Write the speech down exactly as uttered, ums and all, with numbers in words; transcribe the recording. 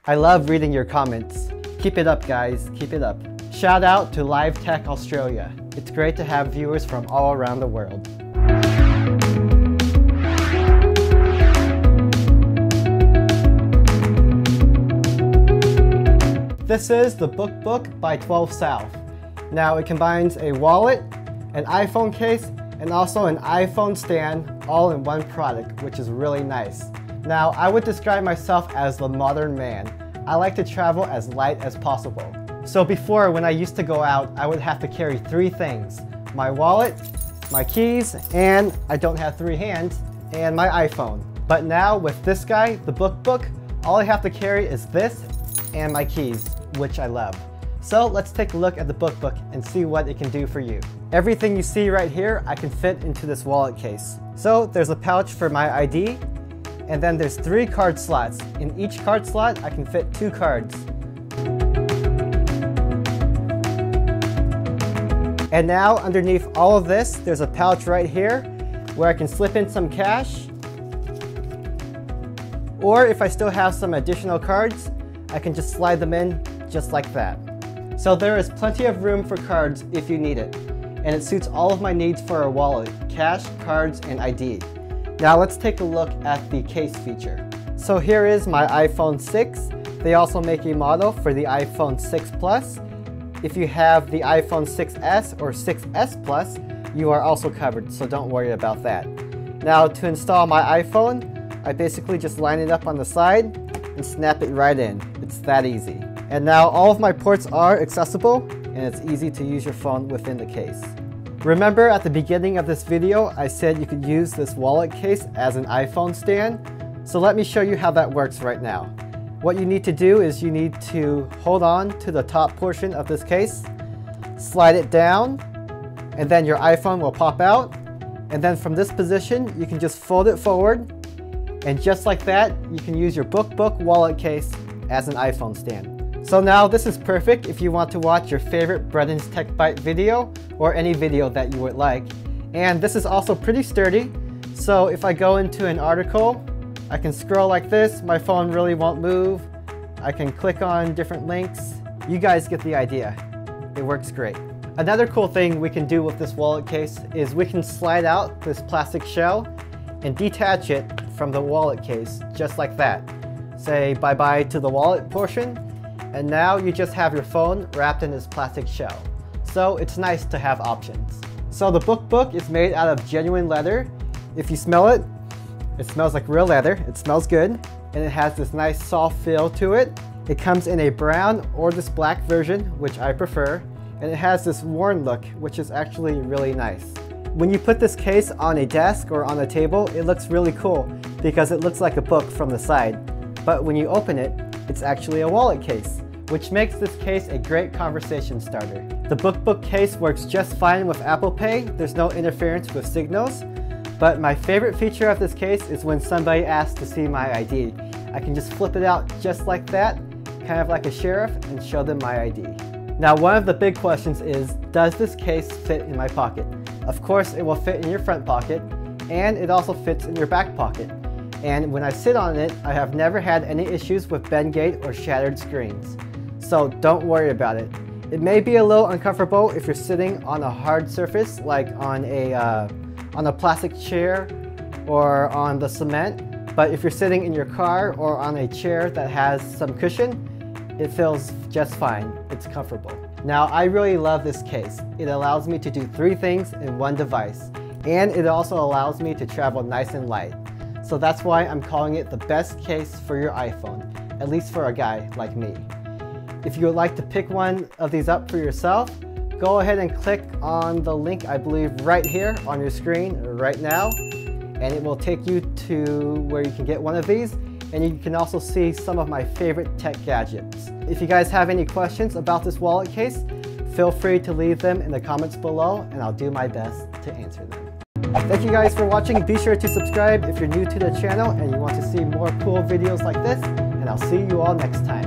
I love reading your comments. Keep it up, guys. Keep it up. Shout out to Live Tech Australia. It's great to have viewers from all around the world. This is the BookBook by twelve South. Now it combines a wallet, an iPhone case, and also an iPhone stand all in one product, which is really nice. Now I would describe myself as the modern man. I like to travel as light as possible. So before, when I used to go out, I would have to carry three things: my wallet, my keys, and I don't have three hands, and my iPhone. But now with this guy, the BookBook, all I have to carry is this and my keys, which I love. So let's take a look at the BookBook and see what it can do for you. Everything you see right here, I can fit into this wallet case. So there's a pouch for my I D, and then there's three card slots. In each card slot, I can fit two cards. And now underneath all of this, there's a pouch right here where I can slip in some cash. Or if I still have some additional cards, I can just slide them in just like that. So there is plenty of room for cards if you need it. And it suits all of my needs for a wallet: cash, cards, and I D. Now let's take a look at the case feature. So here is my iPhone six. They also make a model for the iPhone six Plus. If you have the iPhone six S or six S Plus, you are also covered, so don't worry about that. Now to install my iPhone, I basically just line it up on the side and snap it right in. It's that easy. And now all of my ports are accessible, and it's easy to use your phone within the case. Remember at the beginning of this video, I said you could use this wallet case as an iPhone stand? So let me show you how that works right now. What you need to do is you need to hold on to the top portion of this case, slide it down, and then your iPhone will pop out. And then from this position, you can just fold it forward. And just like that, you can use your BookBook wallet case as an iPhone stand. So now this is perfect if you want to watch your favorite Brennan's Tech Bite video or any video that you would like. And this is also pretty sturdy. So if I go into an article, I can scroll like this, my phone really won't move. I can click on different links. You guys get the idea. It works great. Another cool thing we can do with this wallet case is we can slide out this plastic shell and detach it from the wallet case, just like that. Say bye-bye to the wallet portion, and now you just have your phone wrapped in this plastic shell. So it's nice to have options. So the BookBook is made out of genuine leather. If you smell it, it smells like real leather. It smells good, and it has this nice soft feel to it. It comes in a brown or this black version, which I prefer, and it has this worn look, which is actually really nice. When you put this case on a desk or on a table, it looks really cool because it looks like a book from the side. But when you open it, it's actually a wallet case, which makes this case a great conversation starter. The BookBook case works just fine with Apple Pay. There's no interference with signals. But my favorite feature of this case is when somebody asks to see my I D. I can just flip it out just like that, kind of like a sheriff, and show them my I D. Now one of the big questions is, does this case fit in my pocket? Of course it will fit in your front pocket, and it also fits in your back pocket. And when I sit on it, I have never had any issues with bendgate or shattered screens. So don't worry about it. It may be a little uncomfortable if you're sitting on a hard surface, like on a uh, on a plastic chair or on the cement, but if you're sitting in your car or on a chair that has some cushion, it feels just fine. It's comfortable. Now I really love this case. It allows me to do three things in one device, and it also allows me to travel nice and light. So that's why I'm calling it the best case for your iPhone, at least for a guy like me. If you would like to pick one of these up for yourself, go ahead and click on the link, I believe, right here on your screen right now, and it will take you to where you can get one of these, and you can also see some of my favorite tech gadgets. If you guys have any questions about this wallet case, feel free to leave them in the comments below, and I'll do my best to answer them. Thank you guys for watching. Be sure to subscribe if you're new to the channel and you want to see more cool videos like this, and I'll see you all next time.